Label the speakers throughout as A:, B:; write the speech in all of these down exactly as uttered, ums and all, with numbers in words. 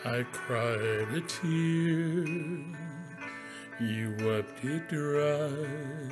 A: I cried a tear, you wept it dry.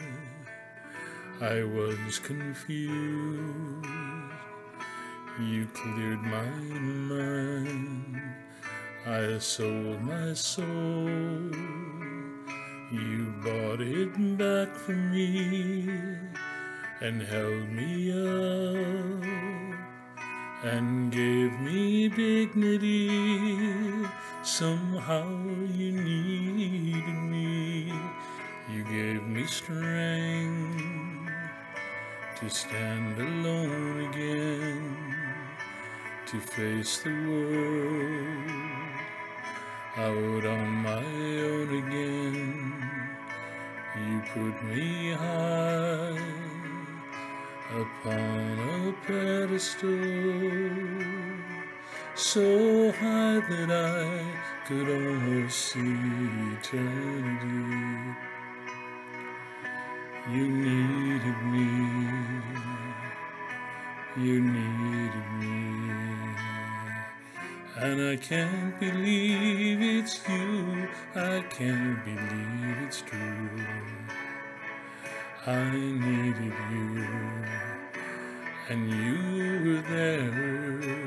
A: I was confused, you cleared my mind. I sold my soul, you bought it back for me and held me up and gave me dignity. Somehow you needed me. You gave me strength to stand alone again, to face the world out on my own again. You put me high upon a pedestal, so high that I could almost see eternity. You needed me, you needed me, and I can't believe it's you, I can't believe it's true. I needed you, and you were there,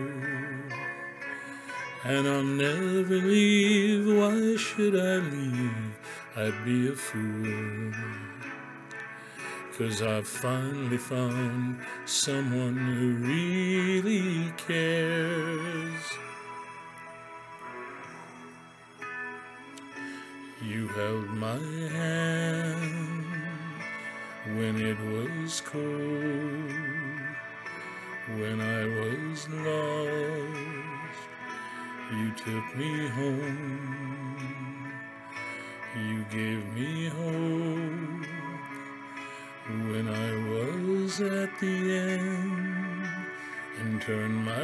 A: and I'll never leave. Why should I leave? I'd be a fool, 'cause I've finally found someone who really cares. You held my hand when it was cold, when I was lost, you took me home, you gave me hope when I was at the end, and turned my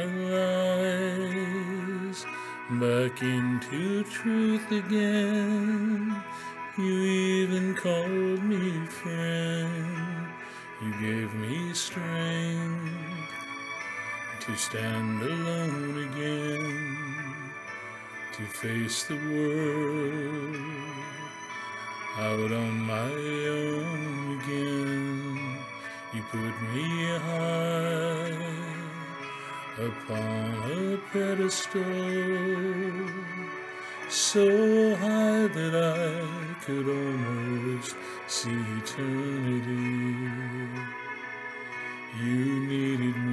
A: lies back into truth again. You even called me friend, you gave me strength to stand alone again, to face the world out on my own again. You put me high upon a pedestal, so high that I could almost see eternity. You needed